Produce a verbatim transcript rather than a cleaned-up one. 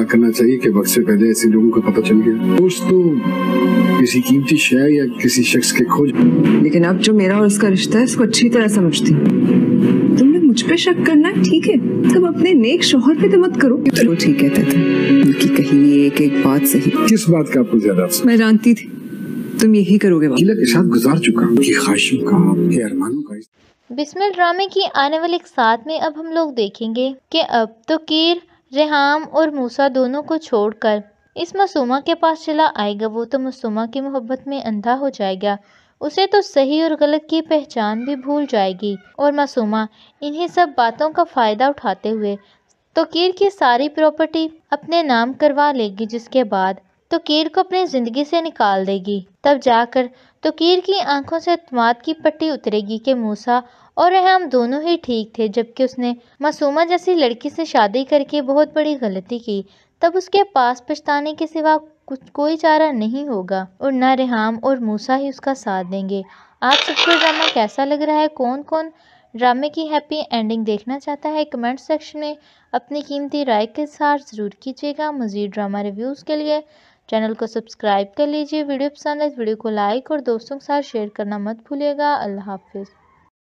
करना चाहिए कि वक्त से पहले ऐसे लोगों को पता चल गया। दोस्त तो किसी कीमती शय या किसी शख्स के खोज, लेकिन अब जो मेरा और उसका रिश्ता है उसको अच्छी तरह समझती हूँ। तुमने मुझ पे शक करना है, ठीक है, तुम अपने नेक शौहर पे तो मत करो। वो ठीक कहते थे, उनकी कही हुई एक एक बात सही। किस बात का आपको ज्यादा अफसोस? मैं जानती थी तुम यही करोगे। वकीला के साथ गुजार चुका कि ख्वाहिशों का, आपके अरमानों का। बिस्मिल ड्रामे की आने वाली एक साथ में अब हम लोग देखेंगे कि अब तो कीर, रेहाम और मूसा दोनों को छोड़कर इस मासूमा के पास चला आएगा। वो तो मासूमा की मोहब्बत में अंधा हो जाएगा, उसे तो सही और गलत की पहचान भी भूल जाएगी। और मासूमा इन्हीं सब बातों का फ़ायदा उठाते हुए तोकीर की सारी प्रॉपर्टी अपने नाम करवा लेगी, जिसके बाद तोकीर को अपनी ज़िंदगी से निकाल देगी। तब जाकर तोकीर की आंखों से एतमाद की पट्टी उतरेगी कि मूसा और रेहाम दोनों ही ठीक थे, जबकि उसने मासूमा जैसी लड़की से शादी करके बहुत बड़ी गलती की। तब उसके पास पछताने के सिवा कुछ कोई चारा नहीं होगा और न रेहाम और मूसा ही उसका साथ देंगे। आप सबको ड्रामा कैसा लग रहा है? कौन कौन ड्रामे की हैप्पी एंडिंग देखना चाहता है? कमेंट सेक्शन में अपनी कीमती राय के साथ ज़रूर कीजिएगा। मज़ीद ड्रामा रिव्यूज़ के लिए चैनल को सब्सक्राइब कर लीजिए। वीडियो पसंद है वीडियो को लाइक और दोस्तों के साथ शेयर करना मत भूलिएगा। अल्लाह हाफिज़।